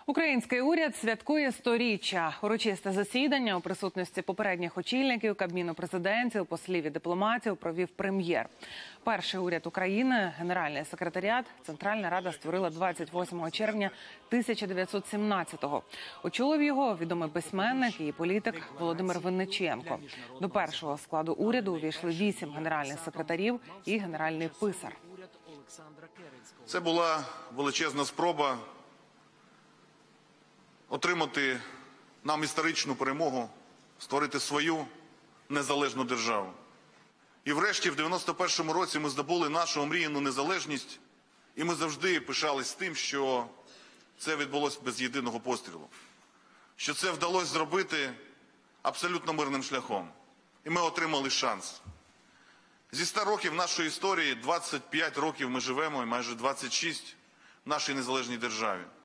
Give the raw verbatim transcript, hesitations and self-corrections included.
Український уряд святкує сторіччя. Урочисте засідання у присутності попередніх очільників, Кабміну президентів, послів і дипломатів провів прем'єр. Перший уряд України, Генеральний секретаріат, Центральна Рада створила двадцять восьмого червня тисяча дев'ятсот сімнадцятого. Очолив його відомий письменник і політик Володимир Винниченко. До першого складу уряду увійшли вісім генеральних секретарів і генеральний писар. Це була величезна спроба отримати нам історичну перемогу, створити свою незалежну державу. І врешті в дев'яносто першому році ми здобули нашу омріяну незалежність, і ми завжди пишались тим, що це відбулося без єдиного пострілу. Що це вдалося зробити абсолютно мирним шляхом. І ми отримали шанс. Зі ста років нашої історії двадцять п'ять років ми живемо, і майже двадцять шість в нашій незалежній державі.